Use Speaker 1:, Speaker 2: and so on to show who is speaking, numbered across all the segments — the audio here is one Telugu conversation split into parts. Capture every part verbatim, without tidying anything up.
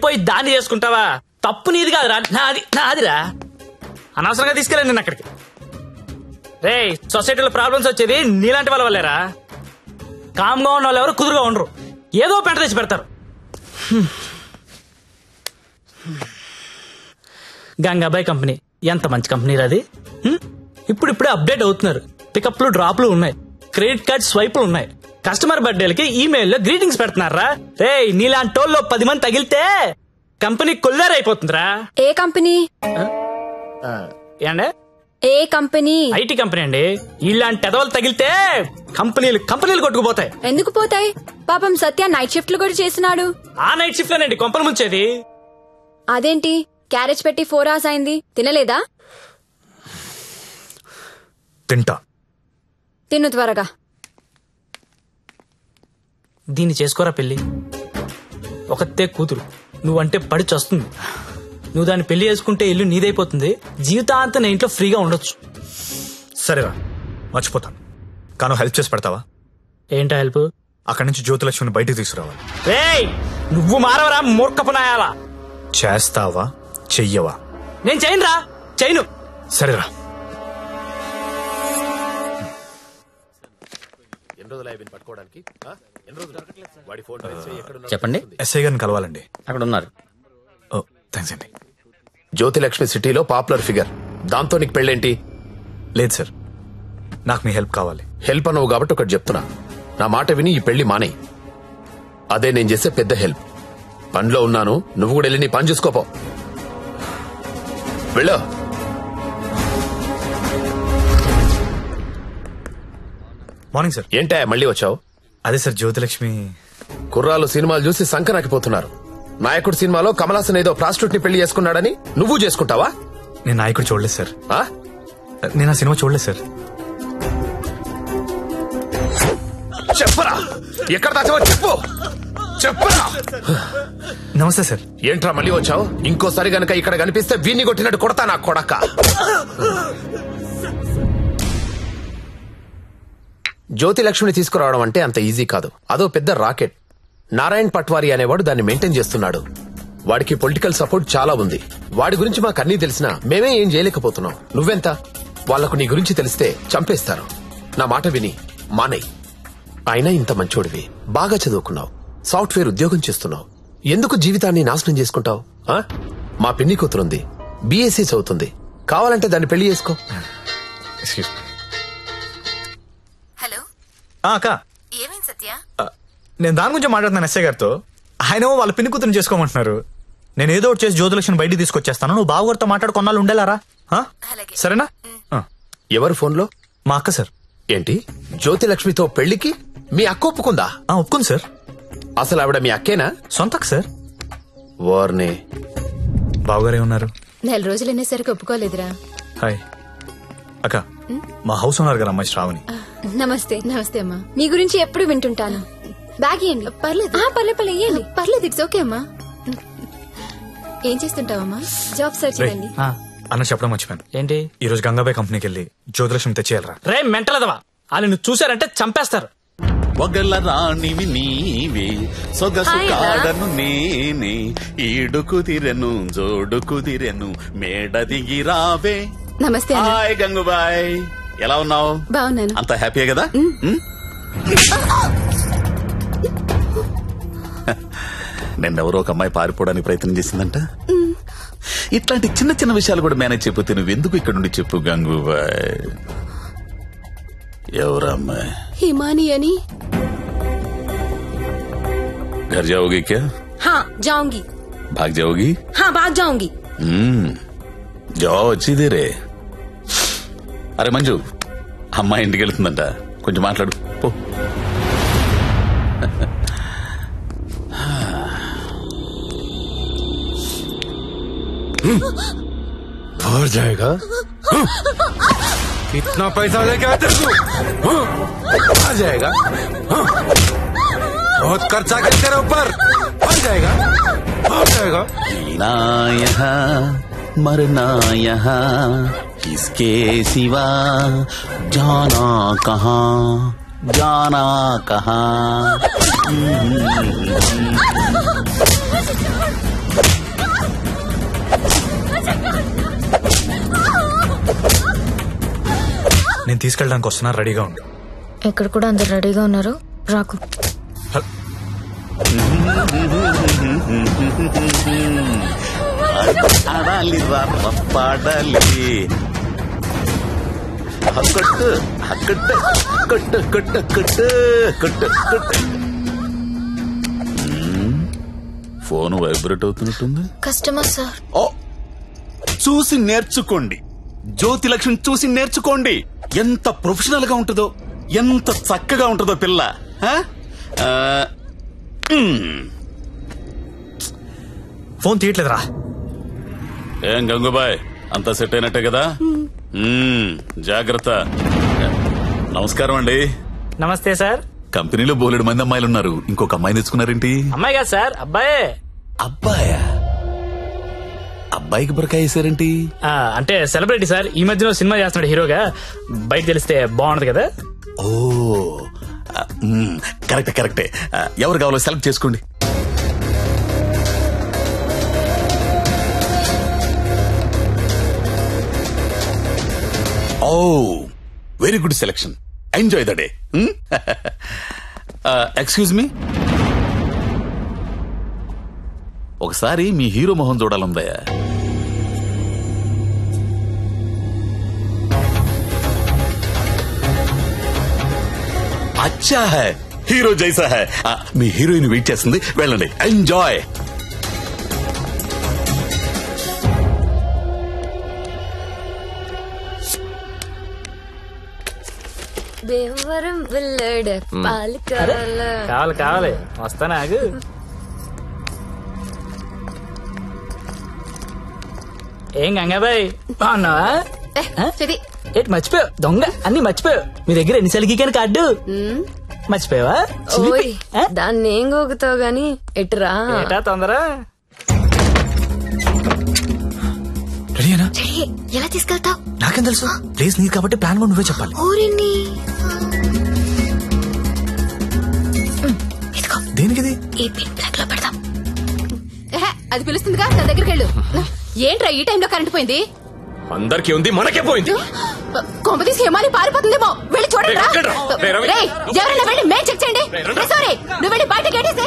Speaker 1: పోయి దాన్ని చేసుకుంటావా? తప్పు నీది కాదురా, నాది నాదిరా. అనవసరంగా తీసుకెళ్ళండి నేను అక్కడికి. రే, సొసైటీలో ప్రాబ్లమ్స్ వచ్చేది నీలాంటి వాళ్ళ వల్లేరా. కామ్గా ఉన్న వాళ్ళు ఎవరు కుదురుగా ఉండరు, ఏదో పెంట తెచ్చి పెడతారు. గంగాబాయ్ కంపెనీ ఎంత మంచి కంపెనీ అది. ఇప్పుడు ఇప్పుడే అప్డేట్ అవుతున్నారు. పికప్లు డ్రాప్లు ఉన్నాయి, క్రెడిట్ కార్డ్ స్వైపులు ఉన్నాయి. కస్టమర్ బర్త్డేలకి ఈమెయిల్లో గ్రీటింగ్స్ పెడుతున్నారా. రే, నీలాంటి వాళ్ళు పది మంది తగిలితే కంపెనీ కొల్లారైపోతుందిరా.
Speaker 2: ఏ కంపెనీ?
Speaker 1: ఏండే
Speaker 2: ఏ కంపెనీ?
Speaker 1: ఐటీ కంపెనీ అండి. ఇలాంటి ఎదవలు తగిలితే కంపెనీలు కంపెనీలు కొట్టుకుపోతాయి.
Speaker 2: ఎందుకు పోతాయి? పాపం సత్య నైట్ షిఫ్ట్లు కూడా చేసినాడు.
Speaker 1: ఆ నైట్ షిఫ్ట్ లోనండి కొంపలు ముంచేది.
Speaker 2: అదేంటి, క్యారేజ్ పెట్టి ఫోర్ అవర్స్ అయింది, తినలేదా?
Speaker 3: తింటా.
Speaker 2: తిను త్వరగా.
Speaker 1: దీన్ని చేసుకోరా పెళ్లి. ఒకతే కూతురు, నువ్వంటే పడి చస్తుంది. నువ్వు దాన్ని పెళ్లి చేసుకుంటే ఇల్లు నీదైపోతుంది. జీవితాంతం నేను ఇంట్లో ఫ్రీగా ఉండొచ్చు.
Speaker 3: సరేరా, మర్చిపోతాను. కాను హెల్ప్ చేసి పెడతావా?
Speaker 1: ఏంటా హెల్ప్?
Speaker 3: అక్కడి నుంచి జ్యోతిలక్ష్మిని బయటికి తీసుకురావాలి.
Speaker 1: రేయ్, నువ్వు మారవరా మూర్ఖపునాయాలా.
Speaker 3: చేస్తావా చెయ్యవా?
Speaker 1: నేను చేయనురా, చేయను.
Speaker 3: సరేరా.
Speaker 4: చెప్పండి.
Speaker 3: ఎస్ఐ గారిని కలవాలండి.
Speaker 4: అక్కడ ఉన్నారు.
Speaker 3: ఓ థ్యాంక్స్ అండి.
Speaker 5: జ్యోతిలక్ష్మి సిటీలో పాపులర్ ఫిగర్, దాంతో నీకు పెళ్ళేంటి?
Speaker 3: లేదు సార్, నాకు మీ హెల్ప్ కావాలి.
Speaker 5: హెల్ప్ అనవు కాబట్టి ఒకటి చెప్తున్నా, నా మాట విని ఈ పెళ్లి మానే. అదే నేను చేసే పెద్ద హెల్ప్. పనిలో ఉన్నాను, నువ్వు కూడా వెళ్ళి నీ పని చూసుకోపో. వెళ్ళు.
Speaker 3: Morning sir.
Speaker 5: ఏంటా మళ్ళీ వచ్చావు?
Speaker 3: అదే సార్, జ్యోతిలక్ష్మి
Speaker 5: కుర్రాలు సినిమాలు చూసి సంకనాకిపోతున్నారు. నాయకుడు సినిమాలో కమలాసన్ ఏదో ప్రాస్టిట్యూట్ ని పెళ్లి చేసుకున్నాడని నువ్వు చేసుకుంటావా?
Speaker 3: నేను నాయకుడు చూడలేదు సార్.
Speaker 5: ఆ?
Speaker 3: నేను ఆ సినిమా చూడలేదు సార్.
Speaker 5: చెప్పరా, ఎక్కడ దాచావో చెప్పు. చెప్పరా.
Speaker 3: నమస్తే సార్.
Speaker 5: ఏంట్రా మళ్ళీ వచ్చావు? ఇంకోసారి గనక ఇక్కడ కనిపిస్తే వీణ్ణి కొట్టినట్టు కొడతా నా కొడక. జ్యోతిలక్ష్మిని తీసుకురావడం అంటే అంత ఈజీ కాదు. అదో పెద్ద రాకెట్. నారాయణ్ పట్వారి అనేవాడు దాన్ని మెయింటైన్ చేస్తున్నాడు. వాడికి పొలిటికల్ సపోర్ట్ చాలా ఉంది. వాడి గురించి మాకు అన్నీ తెలిసినా మేమే ఏం చేయలేకపోతున్నాం. నువ్వెంత? వాళ్లకు నీ గురించి తెలిస్తే చంపేస్తారు. నా మాట విని మానేయ్. అయినా ఇంత మంచోడివి, బాగా చదువుకున్నావు, సాఫ్ట్వేర్ ఉద్యోగం చేస్తున్నావు, ఎందుకు జీవితాన్ని నాశనం చేసుకుంటావు? మా పిన్ని కూతురుంది, బీఎస్సీ చదువుతుంది, కావాలంటే దాన్ని పెళ్లి చేసుకో.
Speaker 2: హలో
Speaker 3: అక్క,
Speaker 2: ఏమైంది సత్య?
Speaker 3: నేను దాని గురించి మాట్లాడుతున్నాను ఎస్ఐ గారితో. ఆయన వాళ్ళ పిన్ని కూతురుని చేసుకోమంటున్నారు. నేను ఏదో ఒకటి చేసి జ్యోతిలక్ష్మిని బయటికి తీసుకొచ్చేస్తాను. నువ్వు బావగారితో మాట్లాడు, కొన్నాళ్ళు ఉండేలారా? సరేనా?
Speaker 5: ఎవరు ఫోన్లో?
Speaker 3: మా అక్క సార్.
Speaker 5: ఏంటి, జ్యోతిలక్ష్మితో పెళ్లికి మీ అక్క ఒప్పుకుందా?
Speaker 3: ఒప్పుకుంది సార్.
Speaker 5: అసలు ఆవిడ మీ అక్కేనా?
Speaker 3: సొంత అక్క సార్.
Speaker 5: వార్నే.
Speaker 3: బావగారే ఉన్నారు.
Speaker 2: నెల రోజులు అనేసరికి ఒప్పుకోలేదురా.
Speaker 3: హాయ్ అక్క, మా హౌస్ ఉన్నారు కదా అమ్మాయి శ్రావణి.
Speaker 2: నమస్తే. నమస్తే అమ్మా. మీ గురించి ఎప్పుడు వింటుంటాను. బ్యాగ్ ఇవ్వండి. పర్లేదు పర్లేదు పర్లేదు ఇవ్వండి. పర్లేదు, ఇట్స్ ఓకే అమ్మా. ఏం చేస్తుంటావమ్మా? జాబ్ సర్చ్ చేయండి.
Speaker 3: అన్న చెప్పడం మర్చిపోయాను.
Speaker 1: ఏంటి?
Speaker 3: ఈ రోజు గంగాబాయ్ కంపెనీకి వెళ్ళి జ్యోతిలక్ష్మి తెచ్చేయాలరా.
Speaker 1: రే మెంటలదవా, వాళ్ళు నువ్వు చూసారంటే చంపేస్తారు.
Speaker 6: ఒగల రాణివి నీవే, సొగసు కాడను నేనే, ఈడు కుదిరెను జోడు కుదిరెను, మేడ దిగి రావే.
Speaker 2: నమస్తే.
Speaker 6: హాయ్ గంగుబాయ్, ఎలా ఉన్నావు?
Speaker 2: బాగున్నాను.
Speaker 6: అంత హ్యాపీయే కదా? నిన్నెవరో ఒక అమ్మాయి పారిపోవడానికి ప్రయత్నం చేసిందంట. ఇట్లాంటి చిన్న చిన్న విషయాలు కూడా మేనేజ్ చెప్పితే నువ్వెందుకు ఇక్కడ నుండి చెప్పు గంగుబాయ్. ఎవరమ్మాయి?
Speaker 2: హిమాని అని.
Speaker 6: घर जाओगी क्या?
Speaker 2: हाँ जाऊंगी.
Speaker 6: भाग जाओगी?
Speaker 2: हाँ भाग जाऊंगी.
Speaker 6: हम्म जाओ, अच्छी देर है. అరే మంజు, అమ్మాయి ఇంటికి వెళ్తుందంట, కొంచెం మాట్లాడు పో.
Speaker 5: भर जाएगा.
Speaker 7: कितना पैसा लेके आते तू?
Speaker 5: आ जाएगा.
Speaker 7: बहुत खर्चा कर तेरे ऊपर. आ जाएगा, आ जाएगा.
Speaker 6: ना यहाँ मरना यहाँ, इसके सिवा जाना कहाँ, जाना कहाँ.
Speaker 3: తీసుకెళ్ళడానికి వస్తున్నారు, రెడీగా ఉండు.
Speaker 4: ఇక్కడ కూడా అందరు రెడీగా ఉన్నారు, రాకు.
Speaker 6: ఆడాలి పాడాలి కొట్టు కొట్టు కొట్టు కొట్టు కొట్టు కొట్టు కొట్టు. ఫోన్ వైబ్రేట్ అవుతున్నట్టుంది.
Speaker 4: Customer sir.
Speaker 6: ఓ చూసి నేర్చుకోండి, జ్యోతి లక్ష్మి చూసి నేర్చుకోండి. ఎంత ప్రొఫెషనల్ గా ఉంటుందో, ఎంత చక్కగా ఉంటుందో పిల్ల.
Speaker 3: ఫోన్ తీయట్లేదురా.
Speaker 6: ఏం గంగుబాయ్, అంతా సెట్ అయినట్టే కదా? జాగ్రత్త. నమస్కారం అండి.
Speaker 1: నమస్తే సార్.
Speaker 6: కంపెనీలో బోలెడు మంది అమ్మాయిలు ఉన్నారు, ఇంకొక అమ్మాయి తెచ్చుకున్నారేంటి?
Speaker 1: అమ్మాయి కాదు సార్, అబ్బాయే.
Speaker 6: అబ్బాయా? అబ్బాయికి బురకాయ వేసారేంటి?
Speaker 1: అంటే సెలబ్రిటీ సార్, ఈ మధ్యలో సినిమా చేస్తున్నాడు హీరోగా, బయట తెలిస్తే బాగుండదు కదా.
Speaker 6: ఓ కరెక్టే కరెక్టే. ఎవరు కావాలో సెలెక్ట్ చేసుకోండి. Oh very good selection, enjoy the day. Excuse me, ఒకసారి మీ హీరో మొహం చూడాలందయ్యా. అచ్చా హై, హీరో జైసా హై. మీ హీరోయిన్ వెయిట్ చేస్తుంది, వెళ్ళండి, ఎంజాయ్.
Speaker 4: దేవరం వెళ్ళాడు పాలు
Speaker 1: కావాలి కావాలి, వస్తానా ఆగు. ఏం గంగాబాయ్ బాగున్నావా? ఏంటి మర్చిపోయావు? దొంగ అన్ని మర్చిపోయావు. మీ దగ్గర ఎన్నిసార్లు గీకాను కార్డు మర్చిపోయావా?
Speaker 4: దాన్ని ఏం గోగుతావు గాని ఎటురా.
Speaker 1: ఏటా తొందర?
Speaker 3: రెడీనా?
Speaker 4: ఎలా తీసుకెళ్తావు?
Speaker 3: నాకేం తెలుసు, ప్లేస్ నీది కాబట్టి ప్లాన్ కూడా నువ్వే చెప్పాలి.
Speaker 4: ఊరిని
Speaker 3: దేనికిది?
Speaker 4: ఈ పిన్ ప్లగ్ లో పెడదాం.
Speaker 2: అది పిలుస్తుందిగా, నా దగ్గరికి వెళ్ళు. ఏంట్రా ఈ టైంలో కరెంట్ పోయింది?
Speaker 7: అందరికీ ఉంది, మనకే పోయింది.
Speaker 2: కొంప తీసి హిమాలి పారిపోతుందేమో, వెళ్ళి చూడండి. ఎవరైనా వెళ్ళి మేం చెక్ చేయండి. సారీ, నువ్వు వెళ్ళి బయట గేటేసే.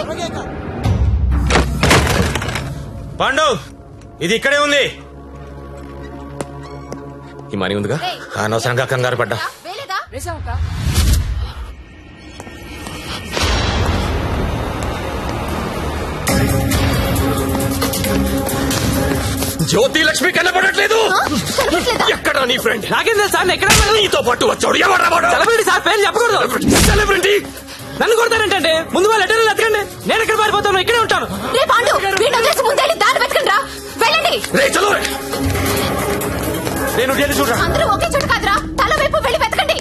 Speaker 7: పాండు, ఇది ఇక్కడే ఉంది. ఈ మనీ ఉందిగా, అనవసరంగా కంగారు పడ్డా. జ్యోతి లక్ష్మి కనబడట్లేదు. ఎక్కడ నీ ఫ్రెండ్?
Speaker 1: నాకేం తెలుసు సార్, ఎక్కడ
Speaker 7: నీతో పాటు వచ్చాడు ఎవరు?
Speaker 1: సెలబ్రిటీ సార్, పేరు చెప్పకూడదు.
Speaker 7: సెలబ్రిటీ
Speaker 1: నన్ను కొడతారేంటంటే? ముందు వాళ్ళు లెటర్లు ఎత్తకండి, నేను ఎక్కడ పారిపోతాను, ఇక్కడే ఉంటాను.
Speaker 2: రే పాండు, వీడిని వదిలేసి ముందే దారి వెతకండి రా. వెళ్ళండి.
Speaker 7: రే చలో, నేను చూడరా.
Speaker 2: అందరూ ఒకే చోట కాదురా, తల వైపు వెళ్ళి వెతకండి.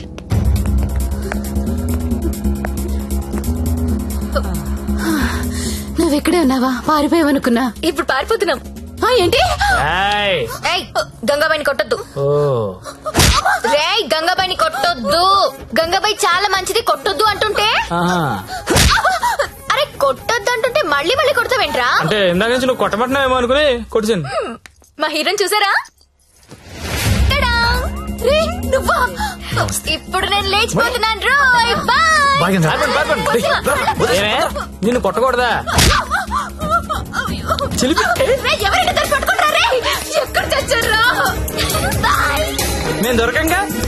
Speaker 2: నువ్వెక్కడే ఉన్నావా? పారిపోయావనుకున్నా.
Speaker 4: ఇప్పుడు పారిపోతున్నాం.
Speaker 2: ఏంటి?
Speaker 4: గంగాబాయిని కొట్టొద్దు. రే గంగాబాయిని కొట్టొద్దు. గంగాబాయి చాలా మంచిది, కొట్టొద్దు అంటుంటే. అరే కొట్టొద్దు అంటుంటే మళ్ళీ మళ్ళీ కొడతావేంట్రా?
Speaker 1: అంటే ఇందాక నుంచి నువ్వు కొట్టబట్టినావేమో అనుకుని కొట్టాను.
Speaker 4: మా హీరోని చూసారా? నువ్వా? ఇప్పుడు నేను లేచిపోతున్నాను.
Speaker 1: నిన్ను కొట్టకూడదా?
Speaker 2: ఎవరైనా పట్టుకుంటారా? ఎక్కడ తెచ్చారా?
Speaker 1: నేను దొరకంగా